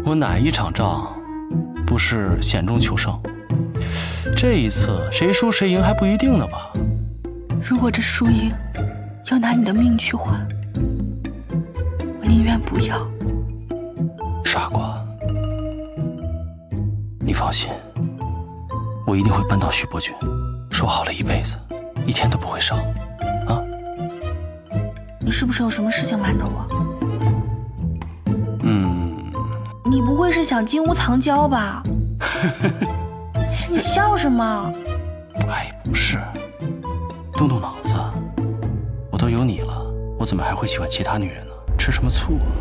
我哪一场仗不是险中求胜？这一次谁输谁赢还不一定呢吧？ 如果这输赢要拿你的命去换，我宁愿不要。 傻瓜，你放心，我一定会扳倒徐伯爵，说好了一辈子，一天都不会少。啊？ 你是不是有什么事情瞒着我？ 你不会是想金屋藏娇吧？你笑什么？ 哎，不是，动动脑子，我都有你了，我怎么还会喜欢其他女人呢？吃什么醋啊？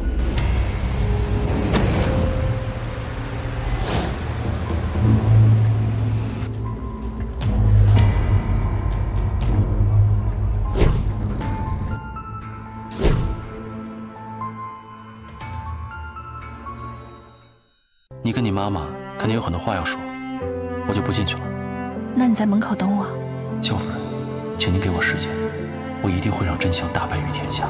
你跟你妈妈肯定有很多话要说，我就不进去了。 那你在门口等我。 萧夫人，请您给我时间，我一定会让真相大白于天下。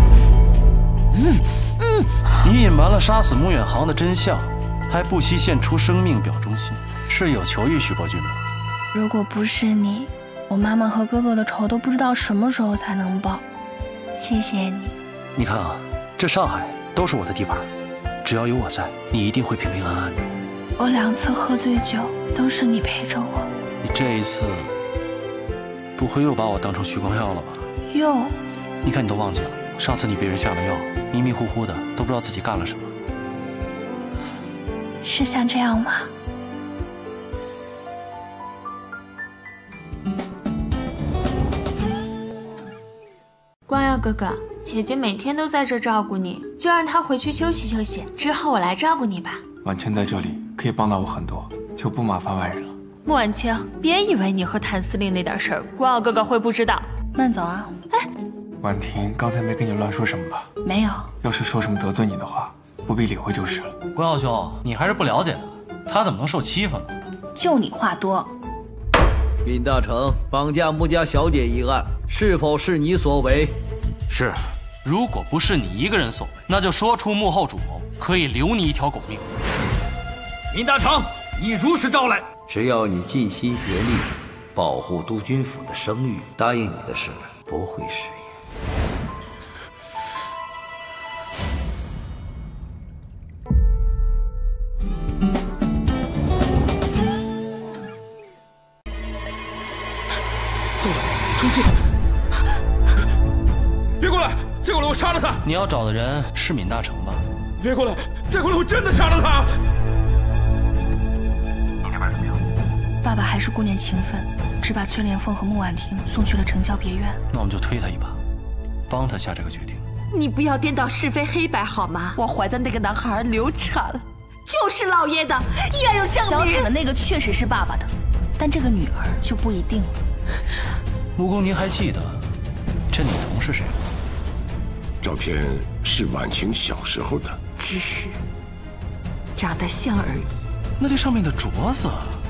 你隐瞒了杀死穆远航的真相，还不惜献出生命表忠心，是有求于徐伯君吗？ 如果不是你，我妈妈和哥哥的仇都不知道什么时候才能报。谢谢你。 你看啊，这上海都是我的地盘，只要有我在，你一定会平平安安的。 我2次喝醉酒都是你陪着我。 你这一次不会又把我当成徐光耀了吧？ 又， 你看你都忘记了，上次你被人下了药，迷迷糊糊的，都不知道自己干了什么。 是像这样吗？ 光耀哥哥，姐姐每天都在这照顾你，就让她回去休息休息，之后我来照顾你吧。 婉清在这里可以帮到我很多，就不麻烦外人了。 穆婉清，别以为你和谭司令那点事儿，光耀哥哥会不知道。 慢走啊！ 哎， 婉婷刚才没跟你乱说什么吧？ 没有。 要是说什么得罪你的话，不必理会就是了。 光耀兄，你还是不了解他，他怎么能受欺负呢？ 就你话多。 闵大成绑架穆家小姐一案，是否是你所为？ 是。如果不是你一个人所为，那就说出幕后主谋，可以留你一条狗命。 闵大成，你如实招来。只要你尽心竭力保护督军府的声誉，答应你的事不会食言。 中了，中计！别过来！再过来，我杀了他！ 你要找的人是闵大成吧？ 别过来！再过来，我真的杀了他！ 你这边怎么样？ 爸爸还是顾念情分，只把崔莲凤和穆婉婷送去了城郊别院。 那我们就推他一把，帮他下这个决定。 你不要颠倒是非黑白好吗？我怀的那个男孩流产了，就是老爷的，医院有证明。 小产的那个确实是爸爸的，但这个女儿就不一定了。 穆公，您还记得这女童是谁吗？ 照片是婉清小时候的， 只是长得像而已。 那这上面的镯子